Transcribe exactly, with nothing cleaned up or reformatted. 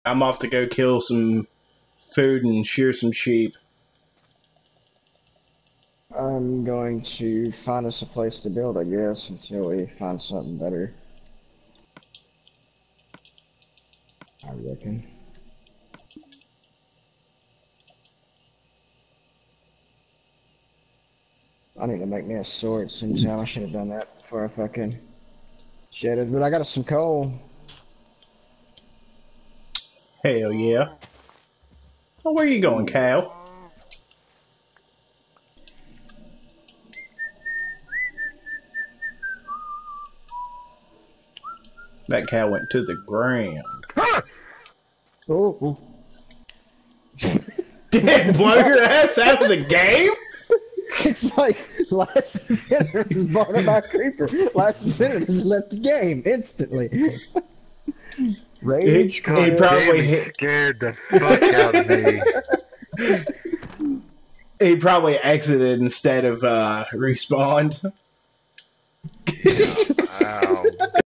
I'm off to go kill some food and shear some sheep. I'm going to find us a place to build, I guess, until we find something better. I reckon. I need to make me a sword sometime. I should have done that before I fucking shedded. But I got us some coal. Hell yeah. Oh, where you going, Cal? That cow went to the ground. Oh, oh. Did it blow your ass out of the game? It's like last minute was bought up by a creeper. Last minute has left the game instantly. Rage. He, he probably hit. Scared the fuck out of me. He probably exited instead of uh, respawned. Ow.